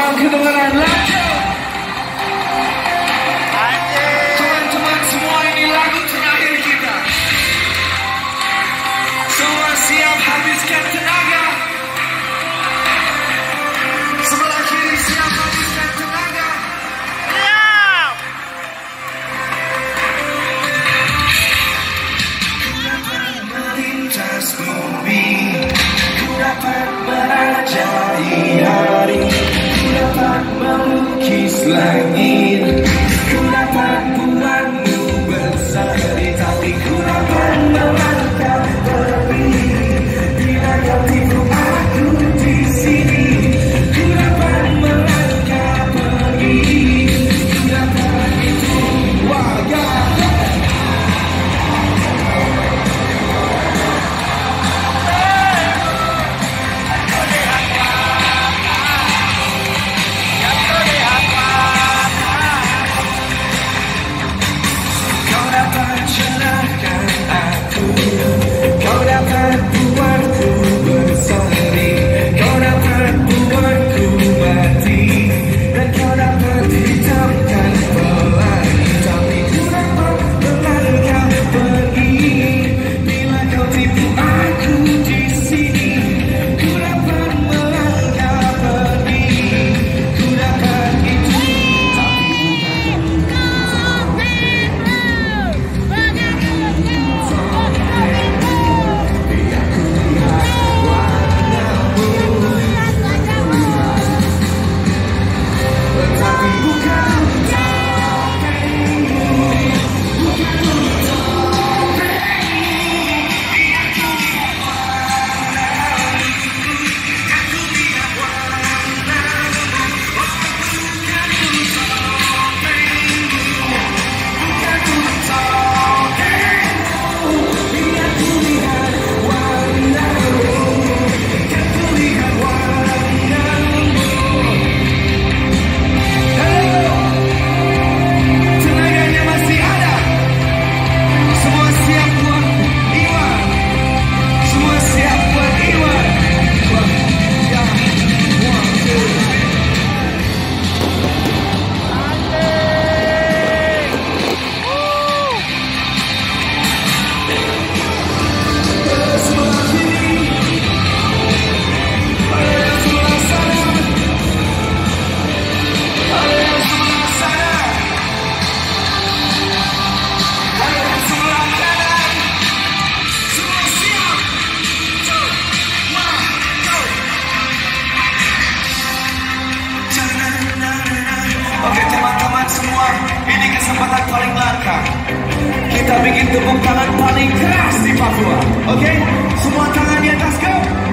Memang kedengaran lagu. Teman-teman semua, ini lagu terakhir kita. Semua siap habiskan tenaga. Sebelah kiri siap habiskan tenaga. Ku dapat melintas bumi, ku dapat merajai hari, ku dapat melukis langit, ku dapat buatmu berseri, tapi ku dapat melangkah pergi bila kau tipu aku di sini. Ku dapat melangkah pergi, ku dapat itu warga. Oke teman-teman semua, ini kesempatan paling langka. Kita bikin tepuk tangan paling keras di Papua. Oke, semua tangan di atas, go!